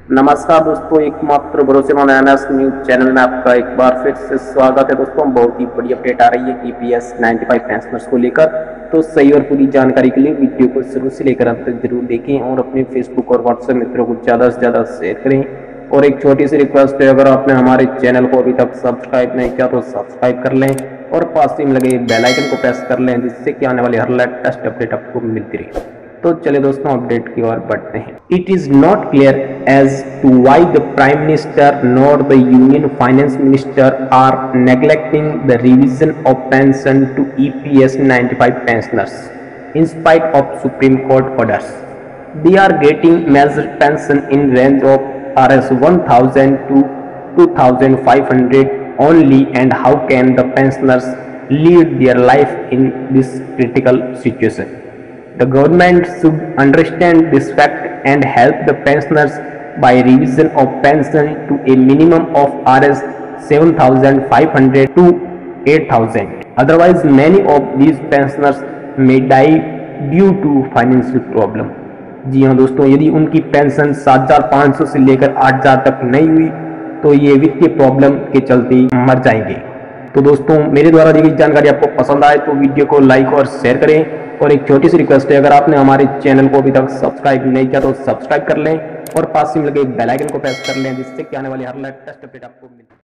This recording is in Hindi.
नमस्कार दोस्तों, एकमात्र भरोसेमंद एनएस न्यूज चैनल में आपका एक बार फिर से स्वागत है। दोस्तों, बहुत ही बड़ी अपडेट आ रही है ईपीएस 95 पेंशनर्स को लेकर। तो सही और पूरी जानकारी के लिए वीडियो को शुरू से लेकर अंत तक जरूर देखें और अपने फेसबुक और व्हाट्सएप मित्रों को ज़्यादा से ज़्यादा शेयर करें। और एक छोटी सी रिक्वेस्ट है, अगर आपने हमारे चैनल को अभी तक सब्सक्राइब नहीं किया तो सब्सक्राइब कर लें और पास में लगे बेल आइकन को प्रेस कर लें, जिससे कि आने वाली हर लेटेस्ट अपडेट आपको मिलती रहे। तो चलिए दोस्तों, अपडेट की ओर बढ़ते हैं। It is not clear as to why the prime minister nor the union finance minister are neglecting the revision of pension to EPS 95 pensioners in spite of Supreme Court orders. They are getting measured pension in range of Rs 1000 to 2500 only, and how can the pensioners lead their life in this critical situation? The government should understand this fact and help the pensioners by revision of pension to a minimum of Rs 7,500 to 8,000. Otherwise, many of these pensioners may die due to financial problem. जी हाँ दोस्तों, यदि उनकी पेंशन 7,500 से लेकर 8,000 तक नहीं हुई तो ये वित्तीय प्रॉब्लम के चलते मर जाएंगे। तो दोस्तों, मेरे द्वारा दी गई जानकारी आपको पसंद आए तो वीडियो को लाइक और शेयर करें। और एक छोटी सी रिक्वेस्ट है, अगर आपने हमारे चैनल को अभी तक सब्सक्राइब नहीं किया तो सब्सक्राइब कर लें और पास में लगे बेल आइकन को प्रेस कर लें, जिससे कि आने वाली हर लेटेस्ट अपडेट आपको मिले।